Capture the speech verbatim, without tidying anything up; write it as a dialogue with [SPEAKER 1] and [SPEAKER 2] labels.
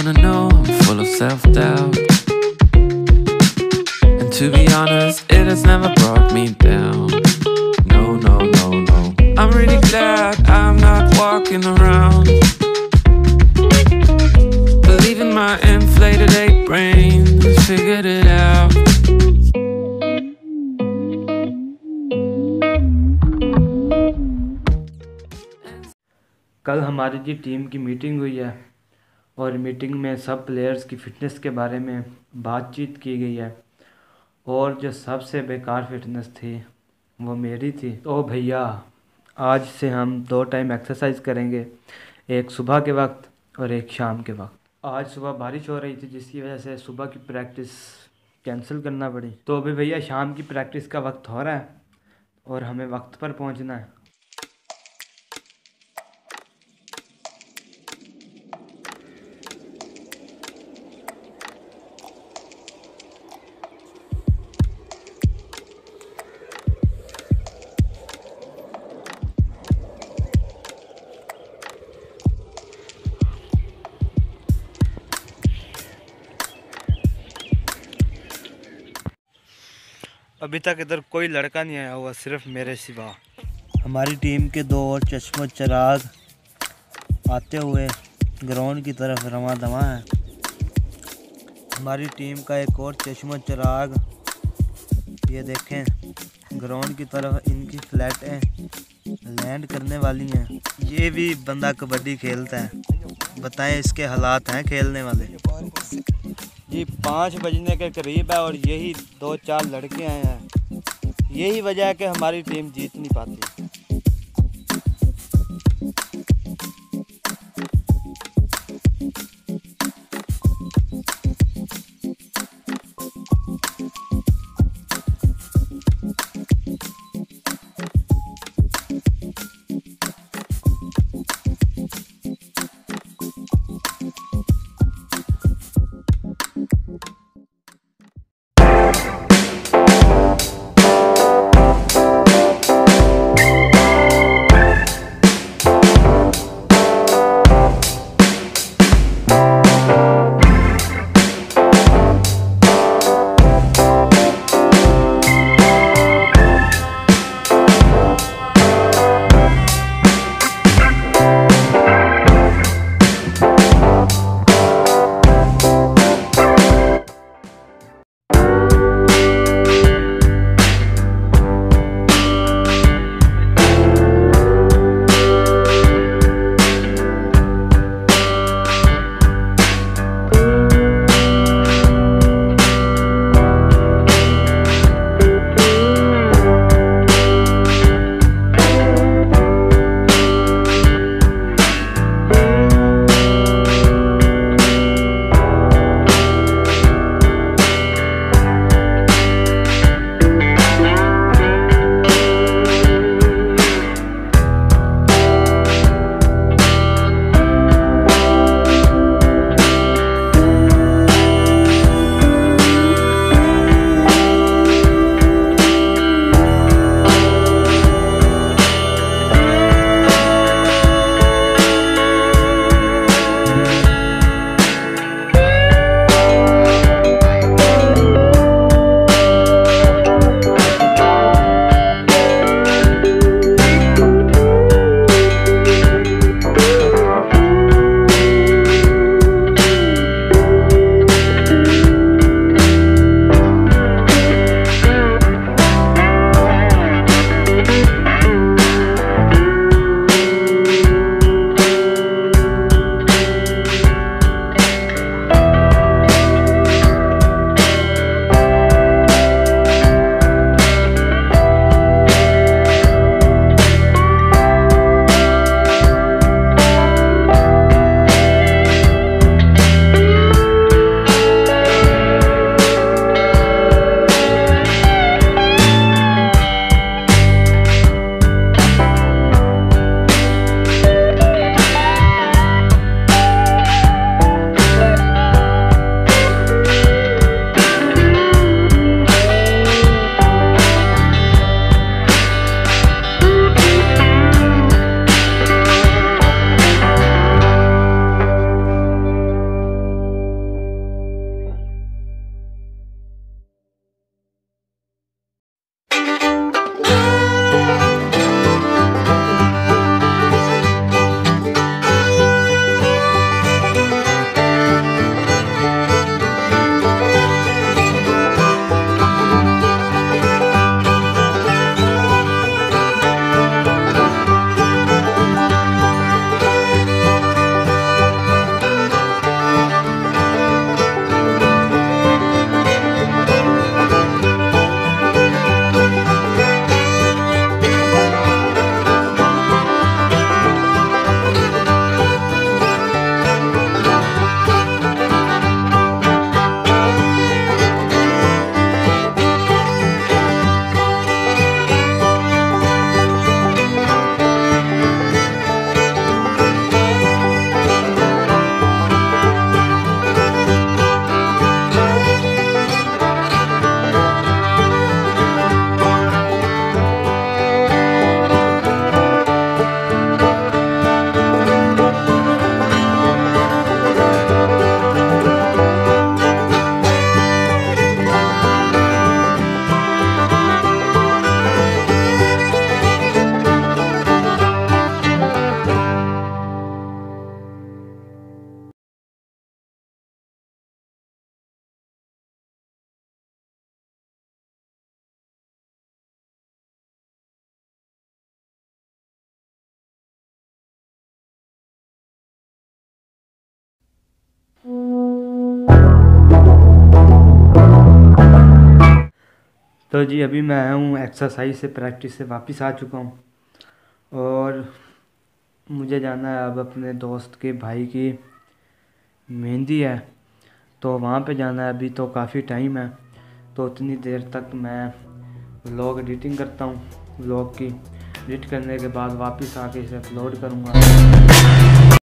[SPEAKER 1] wanna know I'm full of self-doubt, and to be honest, it has never brought me down. No, no, no, no. I'm really glad I'm not walking around believing my inflated ape brain figured it out.
[SPEAKER 2] कल हमारी जी team की meeting हुई है और meeting में सब players की fitness के बारे में बातचीत की गई है और जो सबसे बेकार फ़िटनेस थी वो मेरी थी। तो भैया आज से हम दो टाइम एक्सरसाइज करेंगे, एक सुबह के वक्त और एक शाम के वक्त। आज सुबह बारिश हो रही थी जिसकी वजह से सुबह की प्रैक्टिस कैंसिल करना पड़ी। तो अभी भैया शाम की प्रैक्टिस का वक्त हो रहा है और हमें वक्त पर पहुंचना है। अभी तक इधर कोई लड़का नहीं आया हुआ, सिर्फ मेरे सिवा। हमारी टीम के दो और चश्मो चिराग आते हुए ग्राउंड की तरफ रवां दवा है। हमारी टीम का एक और चश्मो चिराग, ये देखें, ग्राउंड की तरफ इनकी फ्लैटें लैंड करने वाली हैं। ये भी बंदा कबड्डी खेलता है, बताएं इसके हालात हैं खेलने वाले। जी पाँच बजने के करीब है और यही दो चार लड़के आए हैं। यही वजह है कि हमारी टीम जीत नहीं पाती। तो जी अभी मैं आया हूँ एक्सरसाइज से, प्रैक्टिस से वापस आ चुका हूँ और मुझे जाना है अब अपने दोस्त के भाई की मेहंदी है तो वहाँ पे जाना है। अभी तो काफ़ी टाइम है तो उतनी देर तक मैं व्लॉग एडिटिंग करता हूँ। व्लॉग की एडिट करने के बाद वापस आके इसे अपलोड करूँगा।